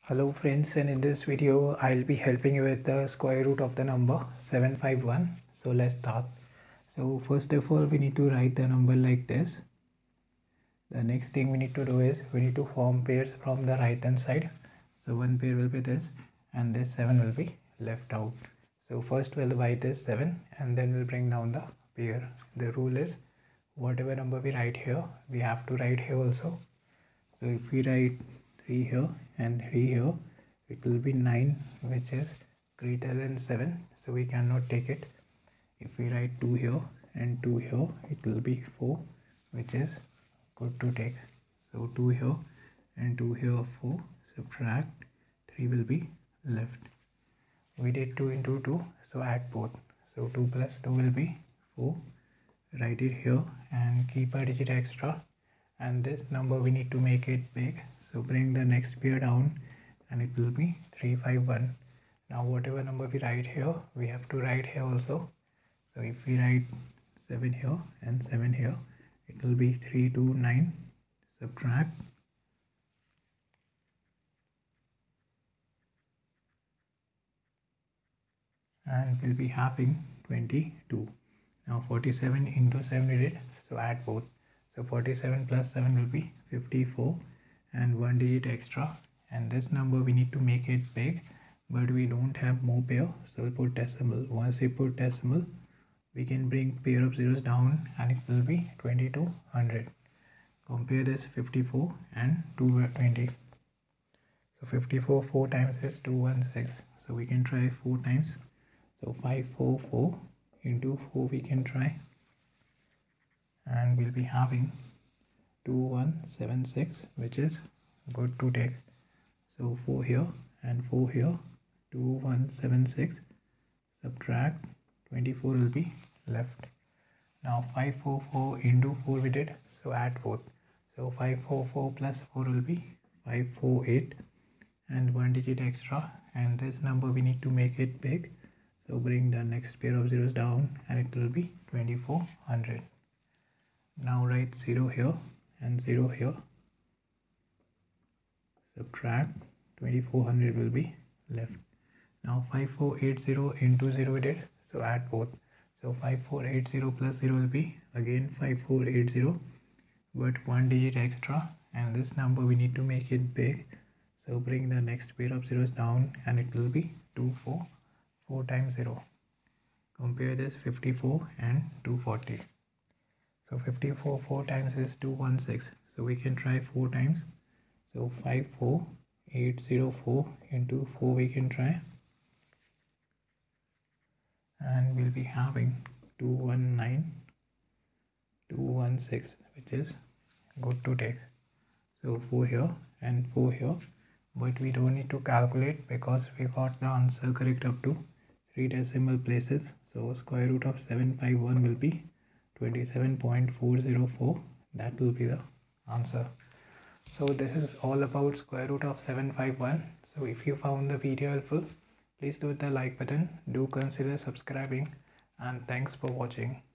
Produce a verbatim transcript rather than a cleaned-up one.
Hello friends, and in this video I'll be helping you with the square root of the number seven five one. So let's start. So first of all we need to write the number like this. The next thing we need to do is we need to form pairs from the right hand side. So one pair will be this and this seven will be left out. So first we'll write this seven and then we'll bring down the pair. The rule is whatever number we write here we have to write here also. So if we write three here and three here, it will be nine, which is greater than seven, so we cannot take it. If we write two here and two here, it will be four, which is good to take. So two here and two here, four, subtract three will be left. We did two into two, so add both. So two plus two will be four. Write it here and keep a digit extra. And this number we need to make it big, so bring the next pair down and it will be three five one. Now whatever number we write here we have to write here also. So if we write seven here and seven here, it will be three two nine, subtract and we'll be having twenty-two. Now forty-seven into seven we did, so add both. So forty-seven plus seven will be fifty-four and one digit extra, and this number we need to make it big, but we don't have more pair, so we'll put decimal. Once we put decimal we can bring pair of zeros down and it will be twenty-two hundred. Compare this fifty-four and two hundred twenty. So fifty-four four times is two hundred sixteen, so we can try four times. So five four four into four we can try, and we'll be having two one seven six, which is good to take. So four here and four here, two one seven six, subtract twenty-four will be left. Now five four four into four we did, so add both. So five four four plus four will be five four eight and one digit extra, and this number we need to make it big, so bring the next pair of zeros down and it will be twenty-four hundred. Now write zero here and zero here, subtract twenty-four hundred will be left. Now five four eight zero into zero we did, so add both. So five four eight zero plus zero will be again five four eight zero, but one digit extra, and this number we need to make it big, so bring the next pair of zeros down and it will be two four, four times zero. Compare this fifty-four and two hundred forty. So fifty-four four times is two hundred sixteen, so we can try four times. So five four eight zero four into four we can try, and we'll be having two one nine two one six, which is good to take. So four here and four here, but we don't need to calculate because we got the answer correct up to three decimal places. So square root of seven five one will be twenty-seven point four zero four. That will be the answer. So this is all about square root of seven five one. So if you found the video helpful, please do hit the like button, do consider subscribing, and thanks for watching.